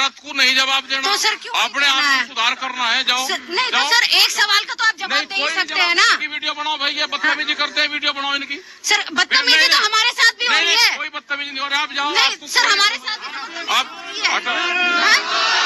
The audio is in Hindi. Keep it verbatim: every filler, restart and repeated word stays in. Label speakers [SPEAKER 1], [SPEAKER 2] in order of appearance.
[SPEAKER 1] बात को नहीं जवाब देना।
[SPEAKER 2] तो सर क्यों
[SPEAKER 1] अपने आप को सुधार करना है, जाओ।
[SPEAKER 2] सर, नहीं जाओ। तो सर एक सवाल का तो आप जवाब दे ही सकते हैं ना।
[SPEAKER 1] वीडियो बनाओ भाई, ये बदतमीजी करते हैं, वीडियो बनाओ इनकी।
[SPEAKER 2] सर बदतमीजी तो हमारे साथ भी हो रही है।
[SPEAKER 1] कोई बदतमीजी नहीं हो रहा, आप जाओ।
[SPEAKER 2] नहीं सर, हमारे साथ भी
[SPEAKER 1] आप